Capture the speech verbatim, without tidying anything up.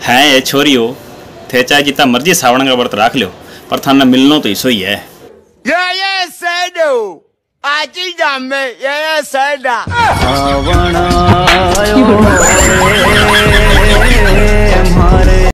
है ये छोरी हो थे चाहे जितना मर्जी सावण का व्रत रख लो पर थाना मिलनो तो इसो ही है। ये ये सेडो आजी जामे ये ये सेडा सावण